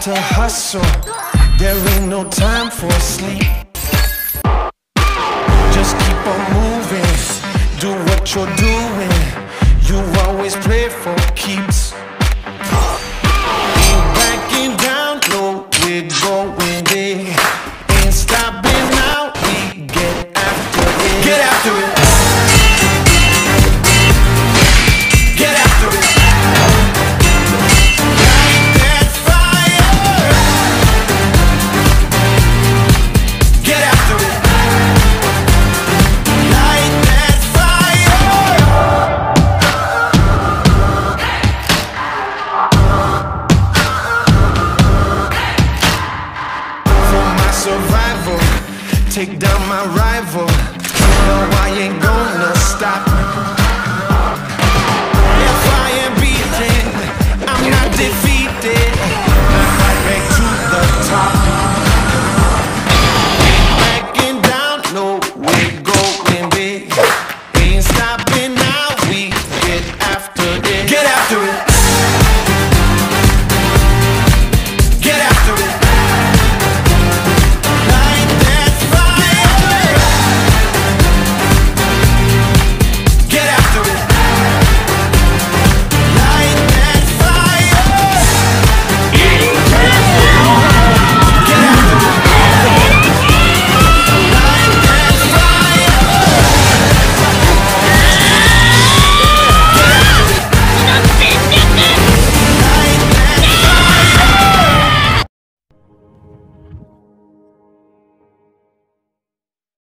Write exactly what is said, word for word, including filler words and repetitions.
to hustle, there ain't no time for sleep. Just keep on moving, do what you're doing. You always play for keeps. Ain't backing down, no, we're going there. Ain't stopping now, we get after it. Get after it. Get after it. Light that fire. Get after it. Light that fire. For my survival, take down my rival. No, I ain't gonna stop.